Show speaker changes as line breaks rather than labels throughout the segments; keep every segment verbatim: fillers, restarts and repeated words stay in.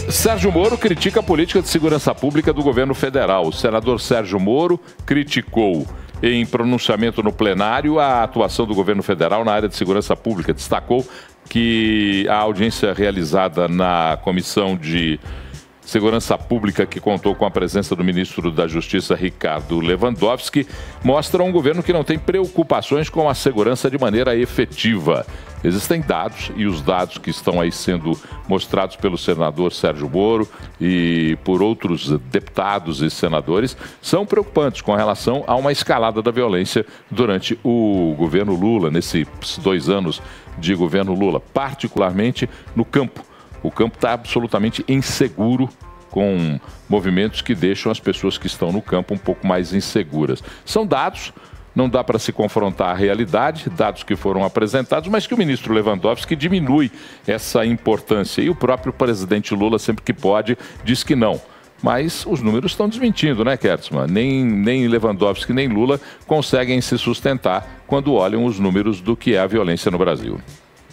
Sérgio Moro critica a política de segurança pública do governo federal. O senador Sérgio Moro criticou, em pronunciamento no plenário, a atuação do governo federal na área de segurança pública. Destacou que a audiência realizada na Comissão de Segurança Pública, que contou com a presença do ministro da Justiça, Ricardo Lewandowski, mostra um governo que não tem preocupações com a segurança de maneira efetiva. Existem dados, e os dados que estão aí sendo mostrados pelo senador Sérgio Moro e por outros deputados e senadores são preocupantes com relação a uma escalada da violência durante o governo Lula, nesses dois anos de governo Lula, particularmente no campo. O campo está absolutamente inseguro, com movimentos que deixam as pessoas que estão no campo um pouco mais inseguras. São dados, não dá para se confrontar a realidade, dados que foram apresentados, mas que o ministro Lewandowski diminui essa importância. E o próprio presidente Lula, sempre que pode, diz que não. Mas os números estão desmentindo, né, Kertzmann? Nem, nem Lewandowski nem Lula conseguem se sustentar quando olham os números do que é a violência no Brasil.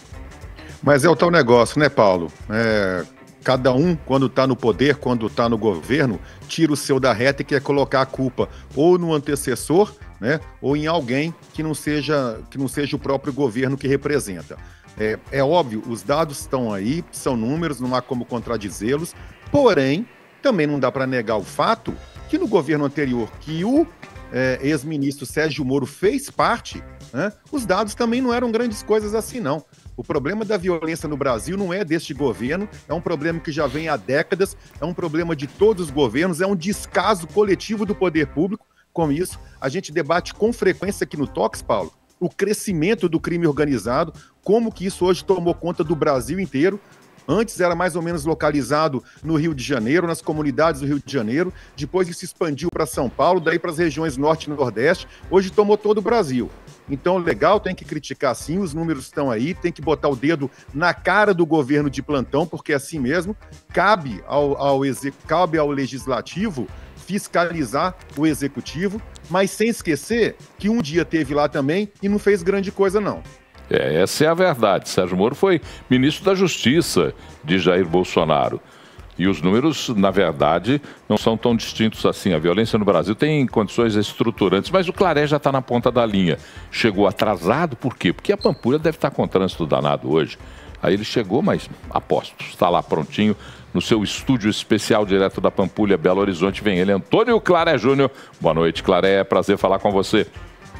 Mas é o tal negócio, né, Paulo? É, cada um, quando está no poder, quando está no governo, tira o seu da reta e quer colocar a culpa ou no antecessor, né, ou em alguém que não seja, que não seja o próprio governo que representa. É, é óbvio, os dados estão aí, são números, não há como contradizê-los, porém, também não dá para negar o fato que no governo anterior, que o é, ex-ministro Sérgio Moro fez parte, né, os dados também não eram grandes coisas assim, não. O problema da violência no Brasil não é deste governo, é um problema que já vem há décadas, é um problema de todos os governos, é um descaso coletivo do poder público. Com isso, a gente debate com frequência aqui no Tox, Paulo, o crescimento do crime organizado, como que isso hoje tomou conta do Brasil inteiro. Antes era mais ou menos localizado no Rio de Janeiro, nas comunidades do Rio de Janeiro, depois isso expandiu para São Paulo, daí para as regiões Norte e Nordeste, hoje tomou todo o Brasil. Então, legal, tem que criticar sim, os números estão aí, tem que botar o dedo na cara do governo de plantão, porque é assim mesmo, cabe ao, ao, cabe ao legislativo fiscalizar o executivo, mas sem esquecer que um dia teve lá também e não fez grande coisa não.
É, essa é a verdade. Sérgio Moro foi ministro da Justiça de Jair Bolsonaro. E os números, na verdade, não são tão distintos assim. A violência no Brasil tem condições estruturantes, mas o Claré já está na ponta da linha. Chegou atrasado, por quê? Porque a Pampulha deve estar com trânsito danado hoje. Aí ele chegou, mas aposto, está lá prontinho no seu estúdio especial direto da Pampulha, Belo Horizonte. Vem ele, Antônio Claré Júnior. Boa noite, Claré. É prazer falar com você.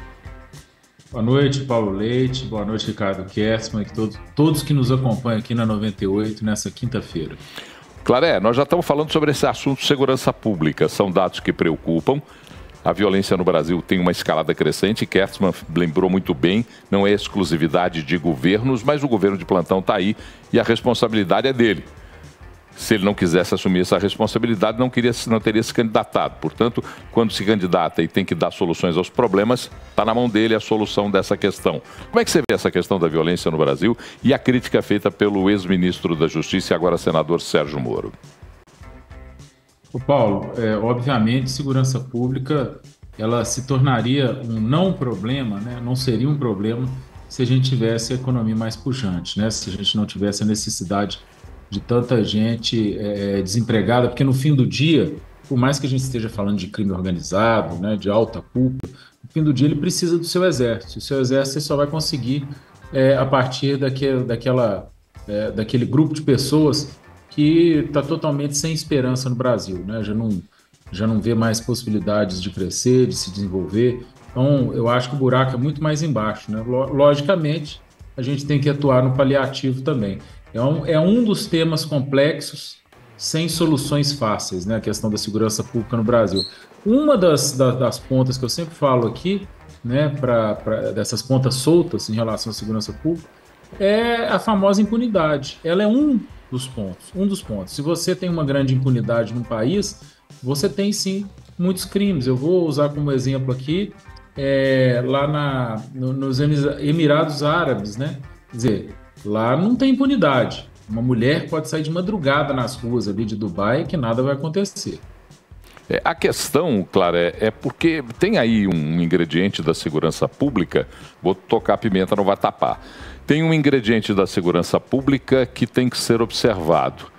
Boa noite, Paulo Leite. Boa noite, Ricardo Kertzmann, e todos, todos que nos acompanham aqui na noventa e oito nessa quinta-feira.
Claré, nós já estamos falando sobre esse assunto de segurança pública. São dados que preocupam. A violência no Brasil tem uma escalada crescente. Kertzmann lembrou muito bem, não é exclusividade de governos, mas o governo de plantão está aí e a responsabilidade é dele. Se ele não quisesse assumir essa responsabilidade, não, queria, não teria se candidatado. Portanto, quando se candidata e tem que dar soluções aos problemas, está na mão dele a solução dessa questão. Como é que você vê essa questão da violência no Brasil e a crítica feita pelo ex-ministro da Justiça e agora senador Sérgio Moro?
O Paulo, é, obviamente, segurança pública ela se tornaria um não problema, né? Não seria um problema se a gente tivesse a economia mais pujante, né? Se a gente não tivesse a necessidade de tanta gente é, desempregada, porque no fim do dia, por mais que a gente esteja falando de crime organizado, né, de alta culpa, no fim do dia ele precisa do seu exército. O seu exército você só vai conseguir é, a partir daquele, daquela, é, daquele grupo de pessoas que está totalmente sem esperança no Brasil, né? Já não, já não vê mais possibilidades de crescer, de se desenvolver. Então, eu acho que o buraco é muito mais embaixo, né? Logicamente, a gente tem que atuar no paliativo também. É um, é um dos temas complexos, sem soluções fáceis, né? A questão da segurança pública no Brasil. Uma das, das, das pontas que eu sempre falo aqui, né, pra, pra, dessas pontas soltas em relação à segurança pública, é a famosa impunidade. Ela é um dos pontos, um dos pontos. Se você tem uma grande impunidade no país, você tem sim muitos crimes. Eu vou usar como exemplo aqui, é, lá na, no, nos Emirados Árabes, né? Quer dizer, lá não tem impunidade. Uma mulher pode sair de madrugada nas ruas ali de Dubai que nada vai acontecer.
É, a questão, Claré, é porque tem aí um ingrediente da segurança pública, vou tocar a pimenta, não vai tapar. Tem um ingrediente da segurança pública que tem que ser observado.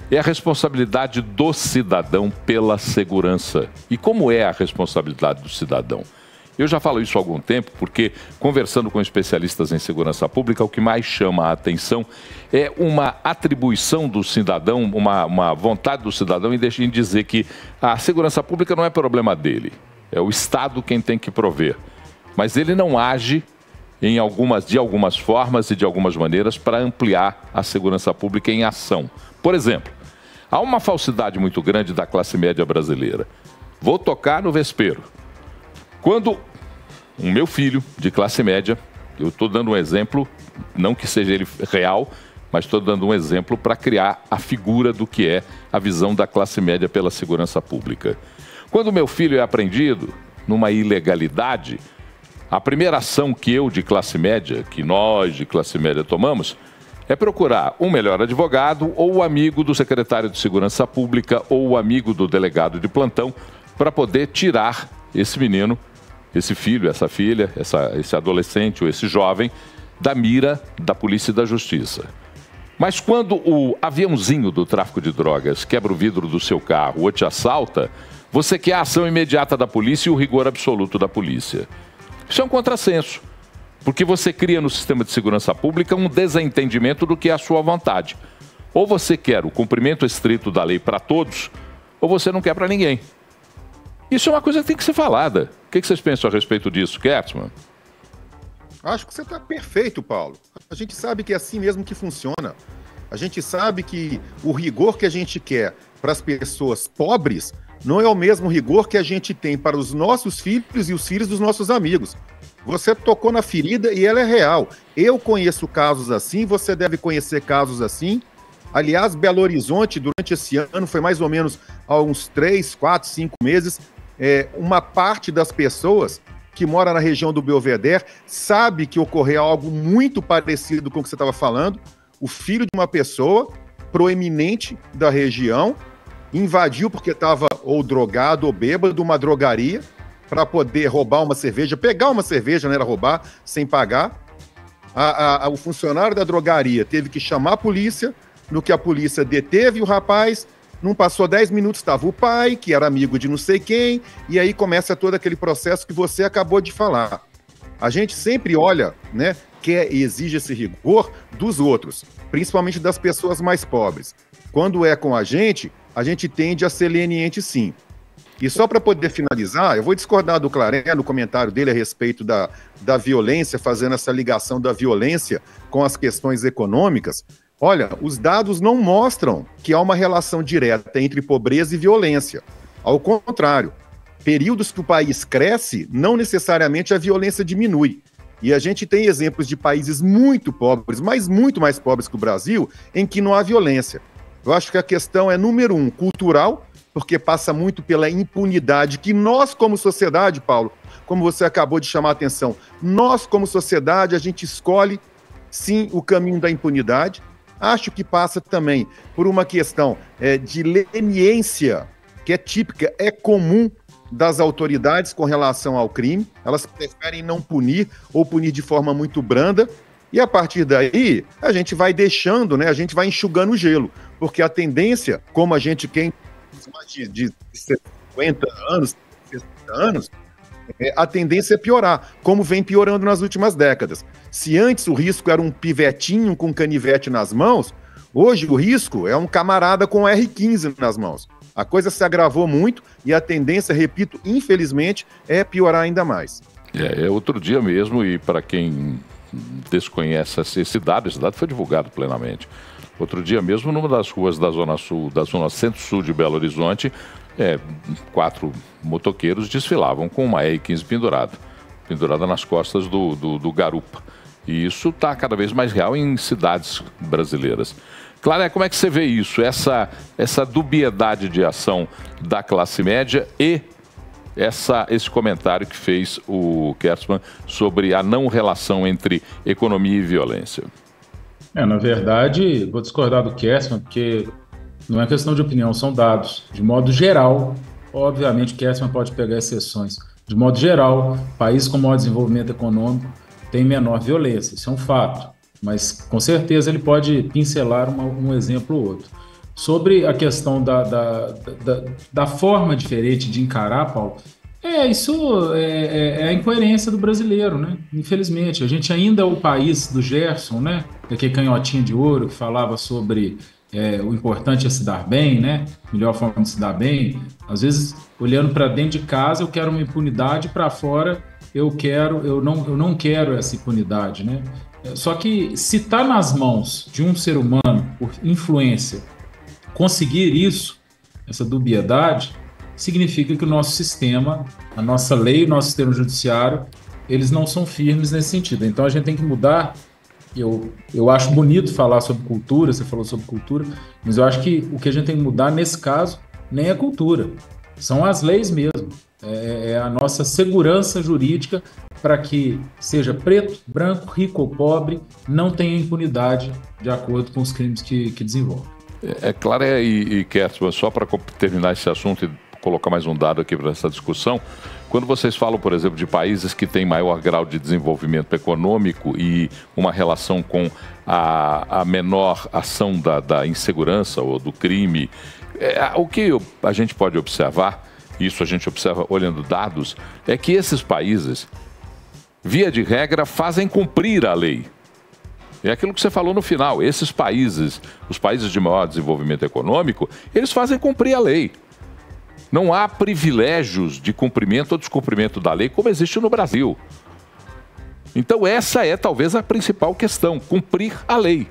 é a responsabilidade do cidadão pela segurança. E como é a responsabilidade do cidadão? Eu já falo isso há algum tempo, porque conversando com especialistas em segurança pública, o que mais chama a atenção é uma atribuição do cidadão, uma, uma vontade do cidadão em dizer que a segurança pública não é problema dele, é o Estado quem tem que prover. Mas ele não age em algumas, de algumas formas e de algumas maneiras para ampliar a segurança pública em ação. Por exemplo, há uma falsidade muito grande da classe média brasileira. Vou tocar no vespeiro. Quando o meu filho, de classe média, eu estou dando um exemplo, não que seja ele real, mas estou dando um exemplo para criar a figura do que é a visão da classe média pela segurança pública. Quando o meu filho é apreendido numa ilegalidade, a primeira ação que eu, de classe média, que nós, de classe média, tomamos, é procurar um melhor advogado ou o amigo do secretário de Segurança Pública ou o amigo do delegado de plantão para poder tirar esse menino, esse filho, essa filha, essa, esse adolescente ou esse jovem da mira da polícia e da justiça. Mas quando o aviãozinho do tráfico de drogas quebra o vidro do seu carro ou te assalta, você quer a ação imediata da polícia e o rigor absoluto da polícia. Isso é um contrassenso, porque você cria no sistema de segurança pública um desentendimento do que é a sua vontade. Ou você quer o cumprimento estrito da lei para todos, ou você não quer para ninguém. Isso é uma coisa que tem que ser falada. O que vocês pensam a respeito disso, Kertzmann?
Acho que você está perfeito, Paulo. A gente sabe que é assim mesmo que funciona. A gente sabe que o rigor que a gente quer para as pessoas pobres não é o mesmo rigor que a gente tem para os nossos filhos e os filhos dos nossos amigos. Você tocou na ferida e ela é real. Eu conheço casos assim, você deve conhecer casos assim. Aliás, Belo Horizonte, durante esse ano, foi mais ou menos há uns três, quatro, cinco meses, é, uma parte das pessoas que mora na região do Belvedere sabe que ocorreu algo muito parecido com o que você estava falando. O filho de uma pessoa proeminente da região invadiu porque estava ou drogado ou bêbado uma drogaria para poder roubar uma cerveja, pegar uma cerveja, não era roubar, sem pagar. A, a, o funcionário da drogaria teve que chamar a polícia, no que a polícia deteve o rapaz. Não passou dez minutos, estava o pai, que era amigo de não sei quem, e aí começa todo aquele processo que você acabou de falar. A gente sempre olha, né, quer e exige esse rigor dos outros, principalmente das pessoas mais pobres. Quando é com a gente, a gente tende a ser leniente sim. E só para poder finalizar, eu vou discordar do Claré no comentário dele a respeito da, da violência, fazendo essa ligação da violência com as questões econômicas. Olha, os dados não mostram que há uma relação direta entre pobreza e violência. Ao contrário, períodos que o país cresce, não necessariamente a violência diminui. E a gente tem exemplos de países muito pobres, mas muito mais pobres que o Brasil, em que não há violência. Eu acho que a questão é, número um, cultural, porque passa muito pela impunidade que nós, como sociedade, Paulo, como você acabou de chamar a atenção, nós, como sociedade, a gente escolhe, sim, o caminho da impunidade. Acho que passa também por uma questão é, de leniência, que é típica, é comum das autoridades com relação ao crime. Elas preferem não punir ou punir de forma muito branda. E a partir daí, a gente vai deixando, né, a gente vai enxugando o gelo. Porque a tendência, como a gente tem de, de cinquenta anos, sessenta anos, é, a tendência é piorar, como vem piorando nas últimas décadas. Se antes o risco era um pivetinho com canivete nas mãos, hoje o risco é um camarada com R quinze nas mãos. A coisa se agravou muito e a tendência, repito, infelizmente, é piorar ainda mais.
É, é outro dia mesmo, e para quem desconhece esse dado, esse dado foi divulgado plenamente. Outro dia mesmo, numa das ruas da Zona Sul, da Zona Centro-Sul de Belo Horizonte, é, quatro motoqueiros desfilavam com uma R quinze pendurada, pendurada nas costas do, do, do garupa. E isso está cada vez mais real em cidades brasileiras. Clara, como é que você vê isso? Essa, essa dubiedade de ação da classe média e essa, esse comentário que fez o Kertzmann sobre a não relação entre economia e violência?
É, na verdade, vou discordar do Kertzmann, porque não é questão de opinião, são dados. De modo geral, obviamente, Kertzmann pode pegar exceções. De modo geral, países com maior desenvolvimento econômico têm menor violência, isso é um fato. Mas, com certeza, ele pode pincelar uma, um exemplo ou outro. Sobre a questão da, da, da, da forma diferente de encarar, Paulo, é, isso é, é a incoerência do brasileiro, né? Infelizmente, a gente ainda é o país do Gerson, né? Daquele canhotinho de ouro que falava sobre é, o importante é se dar bem, né? Melhor forma de se dar bem. Às vezes, olhando para dentro de casa, eu quero uma impunidade, para fora eu quero, eu não, eu não quero essa impunidade, né? Só que se está nas mãos de um ser humano, por influência, conseguir isso, essa dubiedade, significa que o nosso sistema, a nossa lei, o nosso sistema judiciário, eles não são firmes nesse sentido. Então a gente tem que mudar. Eu, eu acho bonito falar sobre cultura, você falou sobre cultura, mas eu acho que o que a gente tem que mudar nesse caso nem é cultura, são as leis mesmo. É, é a nossa segurança jurídica para que seja preto, branco, rico ou pobre, não tenha impunidade de acordo com os crimes que, que desenvolve.
É, é claro, é, e, e Kertzmann, só para terminar esse assunto e colocar mais um dado aqui para essa discussão, quando vocês falam, por exemplo, de países que têm maior grau de desenvolvimento econômico e uma relação com a, a menor ação da, da insegurança ou do crime, é, o que a gente pode observar, isso a gente observa olhando dados, é que esses países, via de regra, fazem cumprir a lei. É aquilo que você falou no final, esses países, os países de maior desenvolvimento econômico, eles fazem cumprir a lei. Não há privilégios de cumprimento ou descumprimento da lei como existe no Brasil. Então essa é talvez a principal questão, cumprir a lei.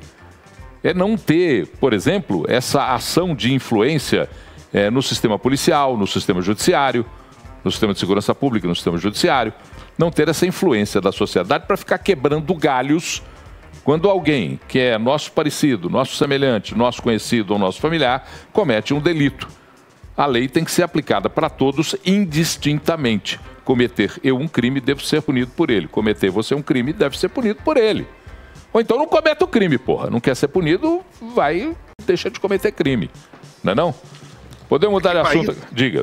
É não ter, por exemplo, essa ação de influência é, no sistema policial, no sistema judiciário, no sistema de segurança pública, no sistema judiciário, não ter essa influência da sociedade para ficar quebrando galhos quando alguém que é nosso parecido, nosso semelhante, nosso conhecido ou nosso familiar comete um delito. A lei tem que ser aplicada para todos indistintamente. Cometer eu um crime, devo ser punido por ele. Cometer você um crime, deve ser punido por ele. Ou então não cometa o crime, porra. Não quer ser punido, vai, deixa de cometer crime. Não é não? Podemos mudar de assunto? País... Diga.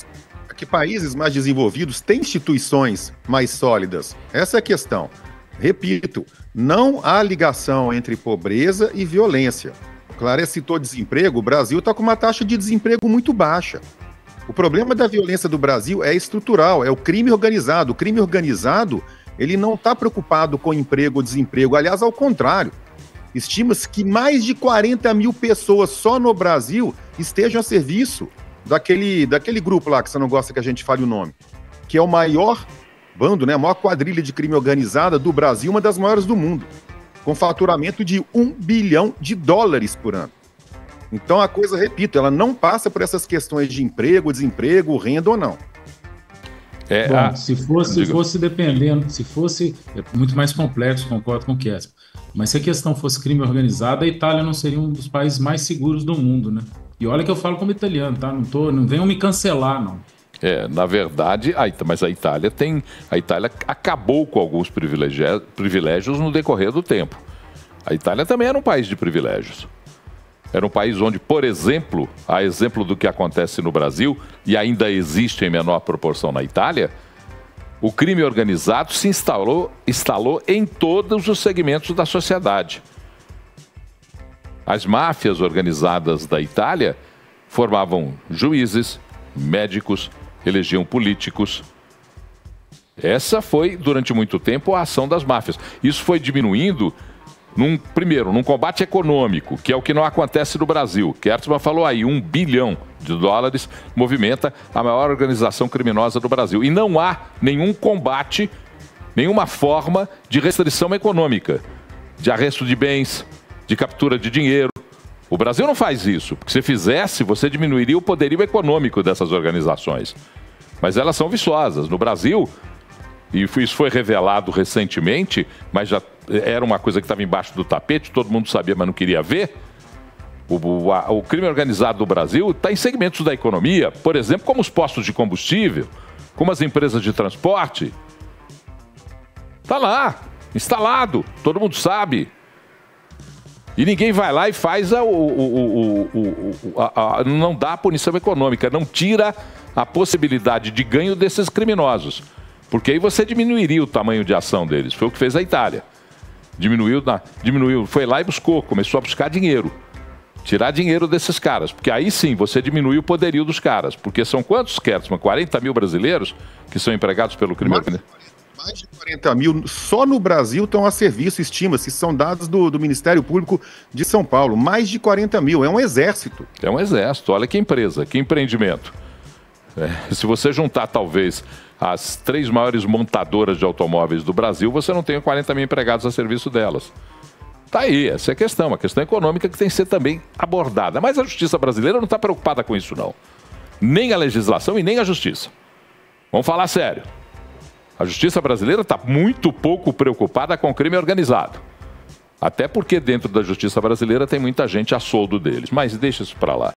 Que países mais desenvolvidos têm instituições mais sólidas? Essa é a questão. Repito, não há ligação entre pobreza e violência. Clara citou desemprego, o Brasil está com uma taxa de desemprego muito baixa. O problema da violência do Brasil é estrutural, é o crime organizado. O crime organizado, ele não está preocupado com emprego ou desemprego, aliás, ao contrário. Estima-se que mais de quarenta mil pessoas só no Brasil estejam a serviço daquele, daquele grupo lá, que você não gosta que a gente fale o nome, que é o maior bando, né, a maior quadrilha de crime organizada do Brasil, uma das maiores do mundo, com faturamento de um bilhão de dólares por ano. Então a coisa, repito, ela não passa por essas questões de emprego, desemprego, renda ou não.
É, Bom, a... se fosse, se fosse dependendo, se fosse é muito mais complexo, concordo com o Kertzmann, mas se a questão fosse crime organizado, a Itália não seria um dos países mais seguros do mundo, né? E olha que eu falo como italiano, tá? Não, tô, não venham me cancelar, não.
É, na verdade, a, mas a Itália tem, a Itália acabou com alguns privilégios, privilégios no decorrer do tempo. A Itália também era um país de privilégios. Era um país onde, por exemplo, a exemplo do que acontece no Brasil, e ainda existe em menor proporção na Itália, o crime organizado se instalou, instalou em todos os segmentos da sociedade. As máfias organizadas da Itália formavam juízes, médicos, elegiam políticos. Essa foi, durante muito tempo, a ação das máfias. Isso foi diminuindo, num, primeiro, num combate econômico, que é o que não acontece no Brasil. Kertzmann falou aí, um bilhão de dólares movimenta a maior organização criminosa do Brasil. E não há nenhum combate, nenhuma forma de restrição econômica, de arresto de bens, de captura de dinheiro. O Brasil não faz isso, porque se fizesse, você diminuiria o poderio econômico dessas organizações. Mas elas são viçosas. No Brasil, e isso foi revelado recentemente, mas já era uma coisa que estava embaixo do tapete, todo mundo sabia, mas não queria ver. O, o, a, o crime organizado do Brasil está em segmentos da economia, por exemplo, como os postos de combustível, como as empresas de transporte. Está lá, instalado, todo mundo sabe. E ninguém vai lá e faz a, o, o, o, o, a, a, não dá a punição econômica, não tira a possibilidade de ganho desses criminosos. Porque aí você diminuiria o tamanho de ação deles. Foi o que fez a Itália. Diminuiu, na, diminuiu, foi lá e buscou, começou a buscar dinheiro. Tirar dinheiro desses caras, porque aí sim você diminui o poderio dos caras. Porque são quantos, Kertzmann? quarenta mil brasileiros que são empregados pelo crime organizado?
Mais de quarenta mil só no Brasil estão a serviço, estima-se, são dados do, do Ministério Público de São Paulo. Mais de quarenta mil, é um exército.
É um exército, olha que empresa, que empreendimento. É, se você juntar talvez as três maiores montadoras de automóveis do Brasil, você não tem quarenta mil empregados a serviço delas. Tá aí, essa é a questão, a questão econômica que tem que ser também abordada. Mas a justiça brasileira não está preocupada com isso, não. Nem a legislação e nem a justiça. Vamos falar sério. A justiça brasileira está muito pouco preocupada com o crime organizado. Até porque dentro da justiça brasileira tem muita gente a soldo deles. Mas deixa isso para lá.